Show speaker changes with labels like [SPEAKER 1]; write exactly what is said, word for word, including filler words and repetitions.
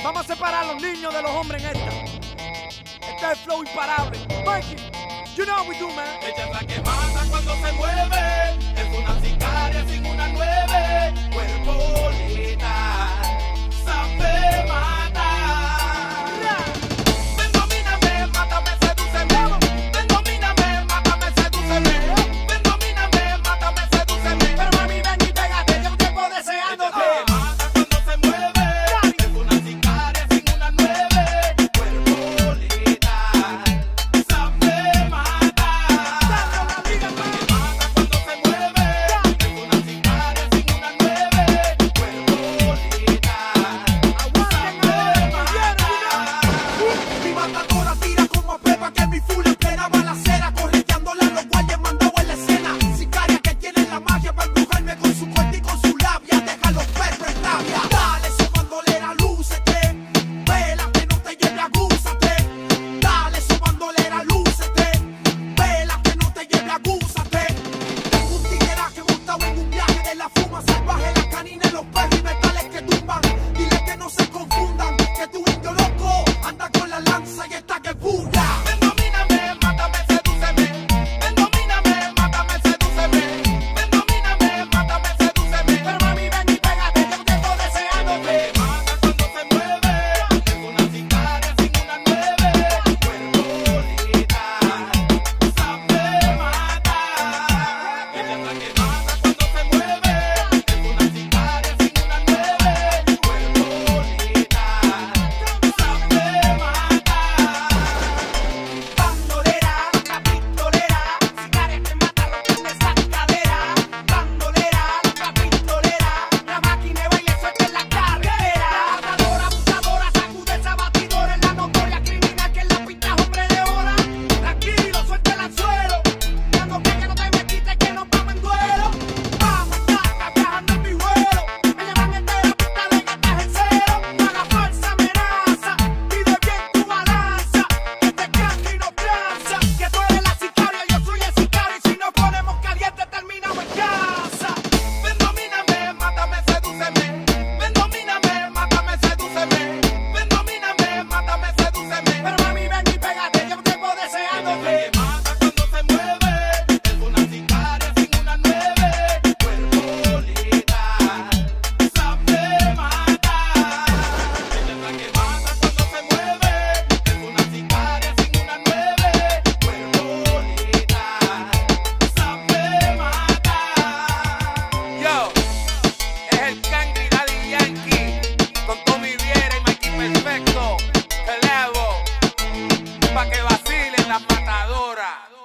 [SPEAKER 1] Vamos a separar a los niños de los hombres en esta. Este es el flow imparable. Mikey, you know what we do, man.
[SPEAKER 2] Ella es la que mata cuando se mueve. Es una sicaria sin una nueve. Cuerpo letal, sabe matar. Ven, domíname, mátame, sedúceme. Ven, domíname, mátame, sedúceme. Ven, domíname, mátame, sedúceme.
[SPEAKER 1] Pero mami, ven y pégate, llevo tiempo deseándote.
[SPEAKER 2] Ella es la que mata cuando se mueve. Es una sicaria sin una nueve. Cuerpo letal, sabe matar. Ella es la que mata cuando se mueve. Es una sicaria sin una nueve. Cuerpo letal, sabe matar.
[SPEAKER 3] Mi matadora tira como a Pepa, que mi full en plena balacera, correteándola a los guayas mandado en la escena. Sicaria que tiene la magia para embrujarme con su corte y con su labia, deja los perros en rabia. Dale su bandolera, lúcete, vela que no te lleve, agúzate. Dale su bandolera, lúcete, vela que no te lleve, agúzate. Tengo un tigueraje montado en un viaje de la fuma salvaje, la canina en los perros y metales que tumban. Dile que no se confundan, que tu indio loco anda con la lanza y está que bulla.
[SPEAKER 2] Ven, domíname, mátame, sedúceme. Ven, domíname, mátame, sedúceme. Ven, domíname, mátame, sedúceme.
[SPEAKER 1] Pero mami, ven y pégate, llevo tiempo deseándote.
[SPEAKER 2] Te mata cuando se mueve. Es una sicaria sin una nueve. Cuerpo letal, sabe matar. Ella es la que mata cuando se mueve. Es una sicaria sin una nueve. Cuerpo letal, sabe matar.
[SPEAKER 3] Bandolera, la pistolera, sicaria que mata rompiendo esa cadera. Bandolera, la pistolera, la máquina de baile suelta en la carretera. Matadora, abusadora, sacude esa batidora, en la notoria criminal que en la pista es hombre de hora. Tranquilo, suelta el anzuelo, cuando que no te me quites que nos vamos en duelo. Vamos, taca, viajando en mi vuelo, me llevan entera pista de gatas en cero. Paga falsa amenaza, pide bien tu balanza, este cranky no tranza, que tú eres la sicaria, yo soy el sicario, y si nos ponemos caliente terminamos en casa.
[SPEAKER 2] Ven, domíname, mátame, sedúceme. Ven, domíname, mátame, sedúceme. Ven, domíname, mátame, sedúceme.
[SPEAKER 1] Pero mami, ven y pégate, llevo tiempo
[SPEAKER 2] Ella
[SPEAKER 1] deseándote.
[SPEAKER 2] es la que mata cuando se mueve. Es una sicaria sin una nueve. Cuerpo letal, sabe matar. Ella es la que mata cuando se mueve. Es una sicaria sin una nueve. Cuerpo letal, sabe matar.
[SPEAKER 4] Yo, es el Cangri Daddy Yankee con Tommy Viera y Mikey Perfecto. Te elevo pa' que vacilen las matadoras.